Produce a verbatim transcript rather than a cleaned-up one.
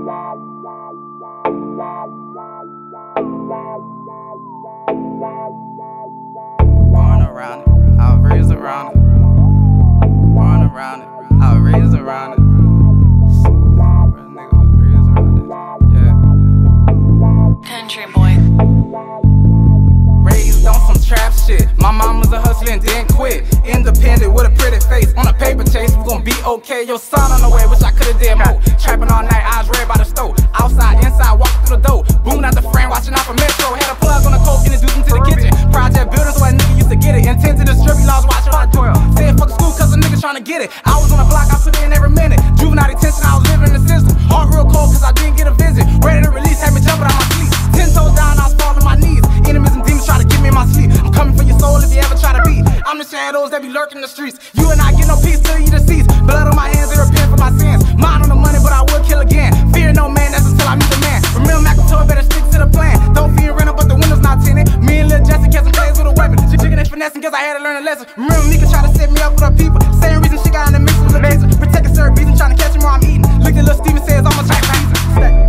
Born around it, I was raised around it. Born around it, I was raised around it. Real nigga was raised around it. Yeah. Country boy. Raised on some trap shit. My mom was a hustler and didn't quit. Independent with a pretty face. On a paper chase, we gon' be okay. Your son on the way, wish I could've did more. Trapping all night, eyes red by the stove. Outside, inside, walking through the door. Booming out the frame, watching out for Metro. Had a plug on the coke, introduced him to the kitchen. Project builders, where a nigga used to get it. Intent to distribute laws, watching what I do. Said fuck school, cause a nigga tryna get it. I was on the block, I put in every minute. Juvenile detention, I was living in the system. Heart real cold, cause I didn't get a visit. Ready to release, had me jumping out my sleep. Ten toes down, I was falling on my knees. Enemies and demons try to get me in my sleep. I'm coming for your soul if you ever try to be. I'm the shadows that be lurking the streets. You and I get no peace till you deceased. Blood on my hands, they repent for my sins. Mine on the money, but I will kill again. Fear no man, that's until I meet the man. Remember McIntyre, better stick to the plan. Don't fear rental, but the windows not tinted. Me and Lil Jesse catching plays with a weapon. She chicken and finessing, guess I had to learn a lesson. Remember Nika try to set me up with her people. Same reason she got in the mix with Lil Jason. Protecting certain reason, trying to catch him while I'm eating. Looked at Lil Steven, says I'm a type reason.